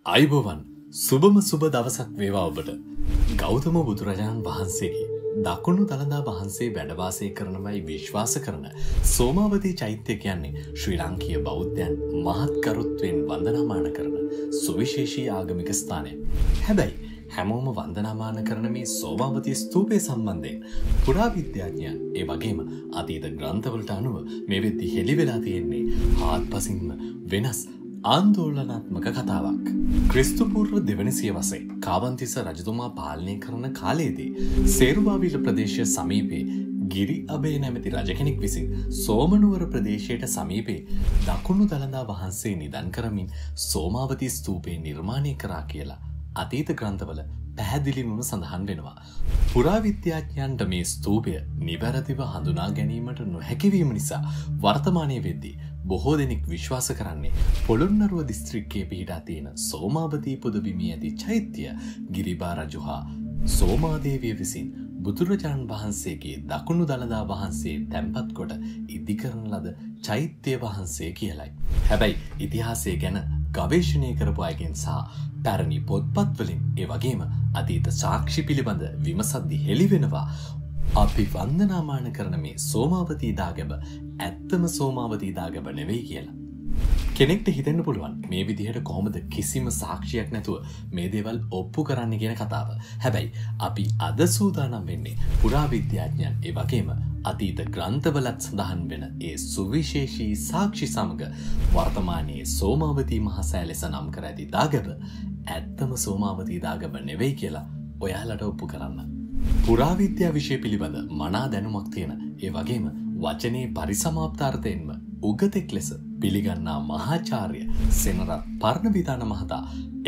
අයිබෝවන් සුබම සුබ දවසක් වේවා ඔබට. ගෞතම බුදුරජාණන් වහන්සේගේ දකුණු දළදා වහන්සේ වැඩවාසය කරනවයි විශ්වාස කරන සෝමාවතී චෛත්‍ය කියන්නේ ශ්‍රී ලාංකීය බෞද්ධයන් මහත් කරුත්වයෙන් වන්දනාමාන කරන සුවිශේෂී ආගමික ස්ථානයක්. හැබැයි හැමෝම වන්දනාමාන කරන මේ සෝමාවතී ස්තූපය සම්බන්ධයෙන් පුරාවිද්‍යාඥයන් ඒ වගේම අතීත ග්‍රන්ථවලට අනුව මේ වෙද්දී හෙළි වෙලා තියෙන්නේ හාත්පසින්ම වෙනස් ආන්දෝලනාත්මක කතාවක්. ක්‍රිස්තු පූර්ව දෙවන සියවසේ කාවන්තිස්ස රජතුමා පාලනය කරන කාලයේදී සේරුවාවිල ප්‍රදේශය සමීපයේ ගිරි අබේ නැමැති රජ කෙනෙක් විසින් සෝමනුවර ප්‍රදේශයට සමීපයේ දකුණු දළදා වහන්සේ නිදන් කරමින් සෝමාවතී ස්තූපය නිර්මාණය කරා කියලා අතීත ග්‍රන්ථවල පැහැදිලිවම සඳහන් වෙනවා. පුරාවිද්‍යාඥයන්ට මේ ස්තූපය නිවැරදිව හඳුනා ගැනීමට නොහැකි වීම නිසා වර්තමානයේ වෙද්දී බොහෝ දෙනෙක් විශ්වාස කරන්නේ පොළොන්නරුව දිස්ත්‍රික්කයේ පිහිටා තියෙන සෝමාවතී පුදබිමේ ඇති චෛත්‍ය ගිරිබා රජු හා සෝමාදේවිය විසින් බුදුරජාණන් වහන්සේගේ දකුණු දළදා වහන්සේ තැන්පත් කොට ඉදිකරන ලද චෛත්‍ය වහන්සේ කියලයි. හැබැයි ඉතිහාසය ගැන ගවේෂණය කරපු අයගෙන් සහ පැරණි පොත්පත් වලින් ඒ වගේම අතීත සාක්ෂි පිළිබඳ විමසද්දී හෙළි වෙනවා අපි වන්දනාමාන කරන මේ සෝමාවතී දාගැබ ඇත්තම සෝමාවතී දාගැබ නෙවෙයි කියලා. කෙනෙක්ට හිතෙන්න පුළුවන් මේ විදිහට කොහොමද කිසිම සාක්ෂියක් නැතුව මේ දේවල් ඔප්පු කරන්න කියන කතාව. හැබැයි අපි අද සූදානම් වෙන්නේ පුරාවිද්‍යාඥයන් ඒ වගේම අතීත ග්‍රන්ථවලත් සඳහන් වෙන ඒ සුවිශේෂී සාක්ෂි සමග වර්තමානයේ සෝමාවතී මහසෑය ලෙස නම් කර ඇති දාගැබ ඇත්තම සෝමාවතී දාගැබ නෙවෙයි කියලා ඔයාලට ඔප්පු කරන්න. පුරාවිද්‍යා විෂය පිළිබඳ මනා දැනුමක් තියෙන ඒ වගේම වචනේ පරිසමාප්තාර්ථයෙන්ම උගතෙක් ලෙස පිළිගන්නා මහාචාර්ය සෙනරත් පර්ණවිතාන මහතා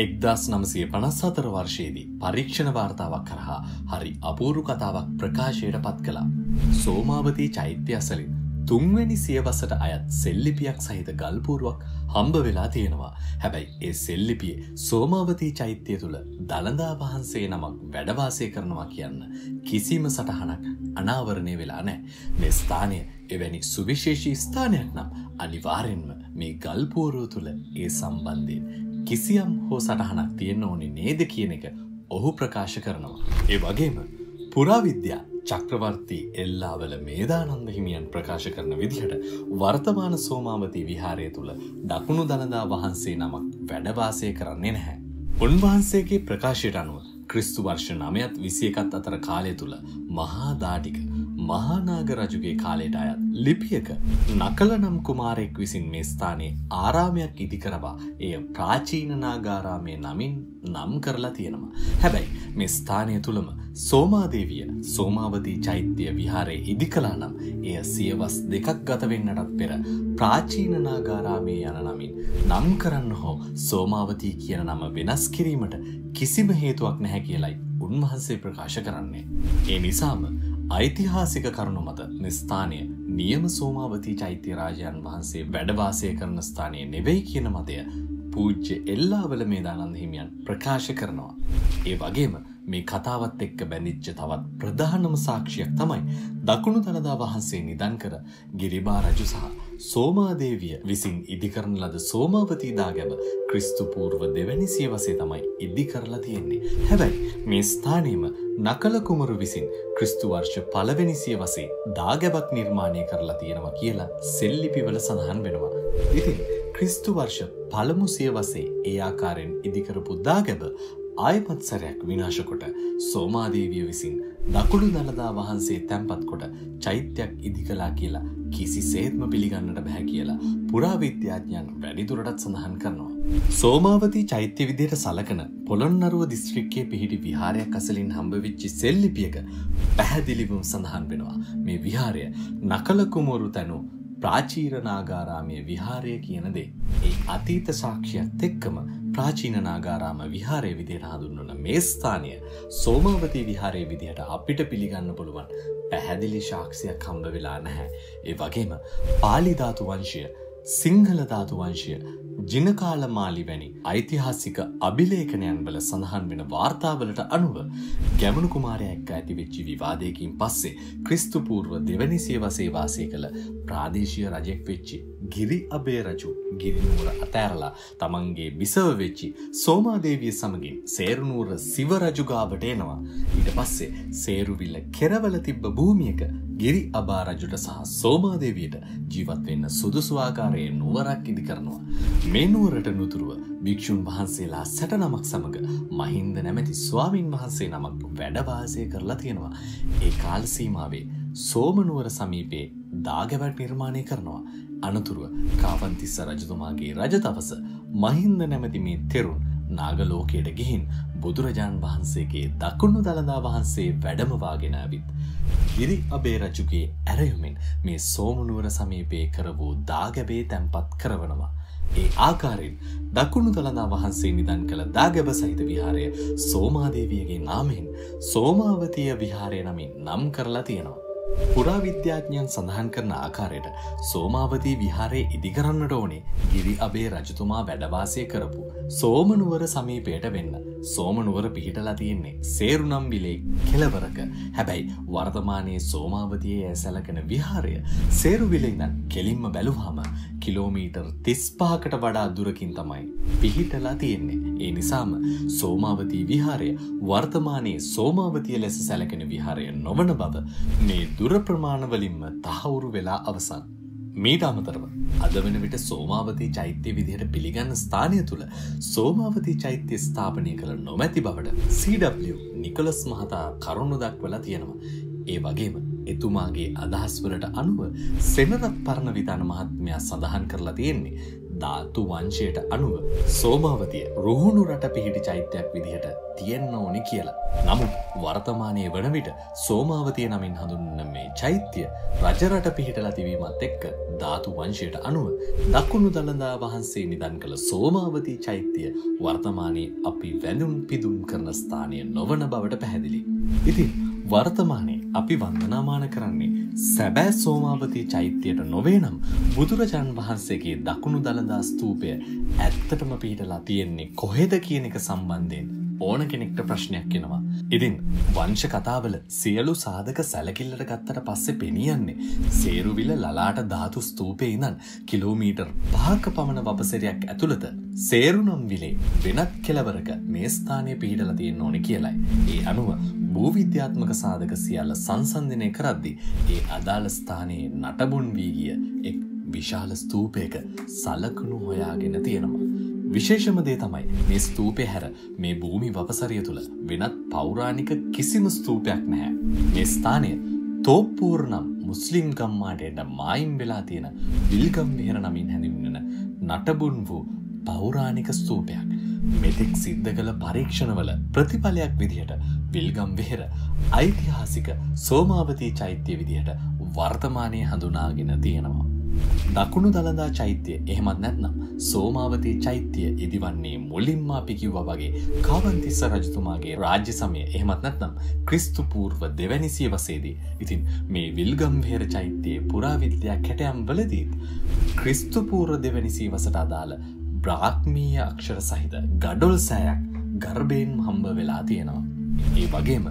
1954 වර්ෂයේදී පරීක්ෂණ වාර්තාවක් කරහා හරි අපූර්ව කතාවක් ප්‍රකාශයට පත් කළා. සෝමාවතී චෛත්‍ය අසලින් තුන්වැනි සියවසට අයත් සෙල්ලිපියක් සහිත ගල්පුරුවක් හම්බ වෙලා තියෙනවා. හැබැයි ඒ සෙල්ලිපියේ සෝමාවතී චෛත්‍ය තුල දළදා වහන්සේ නමක් වැඩවාසය කරනවා කියන්න කිසිම සටහනක් අනාවරණය වෙලා නැහැ. මේ ස්ථානය එවැනි සුවිශේෂී ස්ථානයක් නම් අනිවාර්යෙන්ම මේ ගල්පුරුව තුල ඒ සම්බන්ධයෙන් කිසියම් හෝ සටහනක් තියෙන්න ඕනේ නේද කියන එක ඔහු ප්‍රකාශ කරනවා. ඒ වගේම පුරාවිද්‍යා චක්‍රවර්ති එල්ලාවල මේදානන්ද හිමියන් ප්‍රකාශ කරන විදිහට වර්තමාන සෝමාවතී විහාරය තුල දකුණු දළදා වහන්සේ නමක් වැඩවාසය කරන්නේ නැහැ. උන්වහන්සේගේ ප්‍රකාශයට අනුව ක්‍රිස්තු වර්ෂ 9ත් 21ත් අතර කාලය තුල මහා දාඩික මහානාග රජුගේ කාලයට අයත් ලිපියක නකල නම් කුමාරයෙක් විසින් මේ ස්ථානයේ ආරාමයක් ඉදි කරවා එය ප්‍රාචීන නාගාරාමයේ නමින් නම් කරලා තියෙනවා. හැබැයි මේ ස්ථානය තුලම සෝමාදේවිය සෝමාවතී චෛත්‍ය විහාරයේ ඉදි කළා නම් එය සියවස් 2ක් ගත වෙන්නටත් පෙර ප්‍රාචීන නාගාරාමයේ යන නමින් නම් කරන්න හෝ සෝමාවතී කියන නම වෙනස් කිරීමට කිසිම හේතුවක් නැහැ කියලයි උන්වහන්සේ ප්‍රකාශ කරන්නේ. ඒ නිසාම ඓතිහාසික කරුණු මත මේ ස්ථානය නියම සෝමාවතී චෛත්‍ය රාජයන් වහන්සේ වැඩවාසය කරන ස්ථානය නෙවෙයි කියන මතය පූජ්‍ය එල්ලාවල මේදානන්ද හිමියන් ප්‍රකාශ කරනවා. ඒ වගේම මේ කතාවත් එක්ක බැඳිච්ච තවත් ප්‍රධානම සාක්ෂියක් තමයි දකුණු දළදා වහන්සේ නිදන් කර ගිරිබා රජු සහ සෝමාදේවිය විසින් ඉදි කරන ලද සෝමාවතී දාගැබ ක්‍රිස්තු පූර්ව දෙවැනි සියවසේ තමයි ඉදි කරලා තියෙන්නේ. හැබැයි මේ ස්ථානයේම නකල කුමරු විසින් ක්‍රිස්තු වර්ෂ පළවෙනි සියවසේ දාගැබක් නිර්මාණය කරලා තියෙනවා කියලා සෙල්ලිපිවල සඳහන් වෙනවා. ඉතින් ක්‍රිස්තු වර්ෂ පළමු සියවසේ ඒ ආකාරයෙන් ඉදි කරපු දාගැබ ආයමත් සැරයක් විනාශ කොට සෝමාදේවිය විසින් දකුණු දළදා වහන්සේ තැන්පත් කොට චෛත්‍යයක් ඉදි කළා කියලා කිසිසේත්ම පිළිගන්නට බෑ කියලා පුරාවිද්‍යාඥයන් වැඩිදුරටත් සඳහන් කරනවා. සෝමාවතී චෛත්‍ය විදියට සලකන පොළොන්නරුව දිස්ත්‍රික්කයේ පිහිටි විහාරයක් අසලින් හම්බවෙච්ච සෙල්ලිපියක පැහැදිලිවම සඳහන් වෙනවා මේ විහාරය නකල කුමරු තැනු ප්‍රාචීන නාගාරාමයේ විහාරය කියන දේ. ඒ අතීත සාක්ෂියත් එක්කම ප්‍රාචීන නාගාරාම විහාරය විදිහට හඳුන්වන මේ ස්ථානය සෝමාවතී විහාරය විදිහට අපිට පිළිගන්න පුළුවන් පැහැදිලි සාක්ෂියක් හම්බ වෙලා නැහැ. ඒ වගේම පාලි ධාතු වංශය, සිංහල ධාතු වංශය, ජිනකාලමාලි වැනි ඓතිහාසික අභිලේඛනයන් වල සඳහන් වෙන වාර්තාවලට අනුව ගැමුණු කුමාරයා එක්ක ඇතිවෙච්ච විවාදයකින් පස්සේ ක්‍රිස්තු පූර්ව දෙවැනි සියවසේ වාසය කළ ප්‍රාදේශීය රජෙක් වෙච්ච ගිරි අබේ රජු ගිරිනුවර අතෑරලා තමන්ගේ බිසව වෙච්ච සෝමාදේවිය සමගින් සේරුනුවර සිව රජු ගාවට එනවා. ඊට පස්සේ සේරුවිල කෙරවල තිබ්බ භූමියක ගිරි අබා රජුට සහ සෝමාදේවියට ජීවත් වෙන්න සුදුසු ආකාරයේ නුවරක් ඉදි කරනවා. මේ නුවරට නුතුරුව භික්ෂුන් වහන්සේලා 69ක් සමග මහින්ද නැමැති ස්වාමින් වහන්සේ නමක් වැඩ වාසය කරලා තියෙනවා. ඒ කාල සීමාවේ සෝමනුවර සමීපයේ දාගැබක් නිර්මාණය කරනවා. අනතුරුව කාවන්තිස්ස රජතුමාගේ රජතපස මහින්ද නැමැති මේ තෙරුන් නාගලෝකයට ගිහින් බුදුරජාණන් වහන්සේගේ දකුණු දළදා වහන්සේ වැඩමවාගෙන ඇවිත් ගිරි අබේ රජුගේ ඇරයුමෙන් මේ සෝමනුවර සමීපයේ කර වූ දාගැබේ තැන්පත් කරවනවා. ඒ ආකාරයෙන් දකුණු දළදා වහන්සේ නිදන් කළ දාගැබ සහිත විහාරය සෝමාදේවියගේ නාමයෙන් සෝමාවතිය විහාරය නමින් නම් කරලා තියෙනවා. පුරාවිද්‍යාඥයන් සඳහන් කරන ආකාරයට සෝමාවතී විහාරයේ ඉදිකරන්නට ඕනේ ගිරි අබේ රජතුමා වැඩ වාසය කරපු සෝමනුවර සමීපයට වෙන්න. සෝමනුවර පිහිටලා තියෙන්නේ සේරුනම් විලේ කෙළවරක. හැබැයි වර්තමානයේ සෝමාවතියේ සැලකෙන විහාරය සේරුවිලේ ඉඳන් කෙලින්ම බැලුවාම කිලෝමීටර් 35කට වඩා දුරකින් තමයි පිහිටලා තියෙන්නේ. ඒ නිසාම සෝමාවතී විහාරය වර්තමානයේ සෝමාවතිය ලෙස සැලකෙන විහාරය නොවන බව මේ දුර ප්‍රමාණ වලින්ම තහවුරු වෙලා අවසන්. මීට අමතරව අද වෙන විට සෝමාවතී චෛත්‍ය විදිහට පිළිගන්න ස්ථානය තුල සෝමාවතී චෛත්‍ය ස්ථාපනය කළ නොමැති බවට CW නිකොලස් මහතා කරුණු දක්වලා තියෙනවා. ඒ වගේම එතුමාගේ අදහස් වලට අනුව සෙනරත් පරණ විතාන මහත්මයා සඳහන් කරලා තියෙන්නේ ධාතු වංශයට අනුව සෝමාවතිය රුහුණු රට පිහිටි චෛත්‍යයක් විදිහට තියෙන්න ඕනි කියලා. නමුත් වර්තමානයේ වන විට සෝමාවතිය නමින් හඳුන්වන මේ චෛත්‍ය රජරට පිහිටලා තිබීමත් එක්ක ධාතු වංශයට අනුව දකුණු දළදා වහන්සේ නිදන් කළ සෝමාවතී චෛත්‍ය වර්තමානයේ අපි වැඳුම් පිදුම් කරන ස්ථානය නොවන බවට පැහැදිලි. ඉතින් වර්තමානයේ අපි වන්දනාමාන කරන්නේ සැබෑ සෝමාවතී චෛත්‍යයට නොවේ නම් බුදුරජාණන් වහන්සේගේ දකුණු දළදා ස්තූපය ඇත්තටම පිහිටලා තියෙන්නේ කොහෙද කියන එක සම්බන්ධයෙන් ඕන කෙනෙක්ට ප්‍රශ්නයක් එනවා. ඉතින් වංශ කතාවල සියලු සාධක සැලකිල්ලට ගත්තට පස්සේ පෙනියන්නේ සේරුවිල ලලාට ධාතු ස්තූපයේ ඉඳන් කිලෝමීටර් 5ක පමණ වපසරියක් ඇතුළත සේරුනම් විලේ වෙනත් කෙළවරක මේ ස්ථානයේ පිහිටලා තියෙන්න ඕනේ කියලයි. ඒ අනුව භූවිද්‍යාත්මක සාධක සියල්ල සංසන්දනය කරද්දී ඒ අදාළ ස්ථානයේ නටබුන් වී ගිය එක් විශාල ස්තූපයක සලකුණු හොයාගෙන තියෙනවා. විශේෂම දේ තමයි මේ ස්තූපය හැර මේ භූමි වපසරිය තුල වෙනත් පෞරාණික කිසිම ස්තූපයක් නැහැ. මේ ස්ථානය තෝප්පූර් නම් මුස්ලිම් ගම්මානයට මායිම් වෙලා තියෙන විල්ගම් විහෙර නමින් හැඳින්වෙන නටබුන් වූ පෞරාණික ස්තූපයක්. මෙතෙක් සිද්ධ කළ පරීක්ෂණවල ප්‍රතිඵලයක් විදිහට විල්ගම් විහෙර ඓතිහාසික සෝමාවතී චෛත්‍ය විදිහට වර්තමානයේ හඳුනාගෙන තියෙනවා. දකුණු දළදා චෛත්‍ය එහෙමත් නැත්නම් සෝමාවතී චෛත්‍ය ඉදිවන්නේ මුලින්ම අපි කිව්වා වගේ කාවන්තිස්ස රජතුමාගේ රාජ්‍ය සමය එහෙමත් නැත්නම් ක්‍රිස්තු පූර්ව දෙවැනි සියවසේදී. ඉතින් මේ විල්ගම් විහෙර චෛත්‍යයේ පුරාවිද්‍යා කැටයම් වලදී ක්‍රිස්තු පූර්ව දෙවැනි සියවසට අදාළ බ්‍රාහ්මීය අක්ෂර සහිත ගඩොල් සෑයක් ගර්භයෙන් හම්බ වෙලා තියෙනවා. ඒ වගේම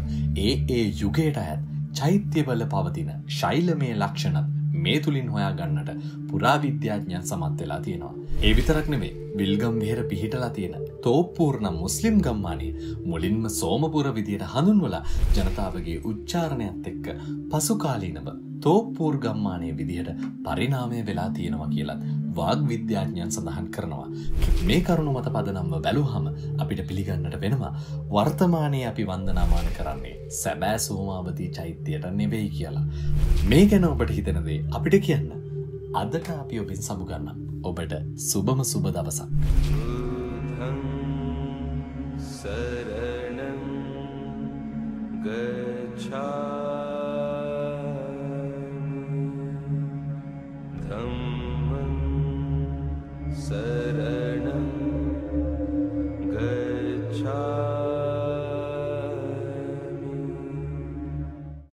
ඒ යුගයට අයත් චෛත්‍යවල පවතින ශෛලමය ලක්ෂණත් මේ තුලින් හොයා ගන්නට පුරාවිද්‍යාඥයන් සමත් වෙලා තියෙනවා. ඒ විතරක් නෙමෙයි විල්ගම් විහෙර පිහිටලා තියෙන තෝප්පූර් නම් මුස්ලිම් ගම්මානයේ මුලින්ම සෝමපුර විදියට හඳුන්වලා ජනතාවගේ උච්චාරණයත් එක්ක පසු කාලීනව තෝප්පූර් ගම්මානයේ විදියට පරිණාමය වෙලා තියෙනවා කියලත් වාග් විද්‍යාඥයන් සඳහන් කරනවා. මේ කරුණු මත පදනම්ව බැලුවහම අපිට පිළිගන්නට වෙනවා වර්තමානයේ අපි වන්දනාමාන කරන්නේ සැබෑ සෝමාවතී චෛත්‍යයට නෙවෙයි කියලා. මේ ගැන ඔබට හිතෙන දේ අපිට කියන්න. අදට අපි ඔබෙන් සමුගන්නම්. ඔබට සුබම සුබ දවසක්. සරණං ගච්ඡාමි ධම්මං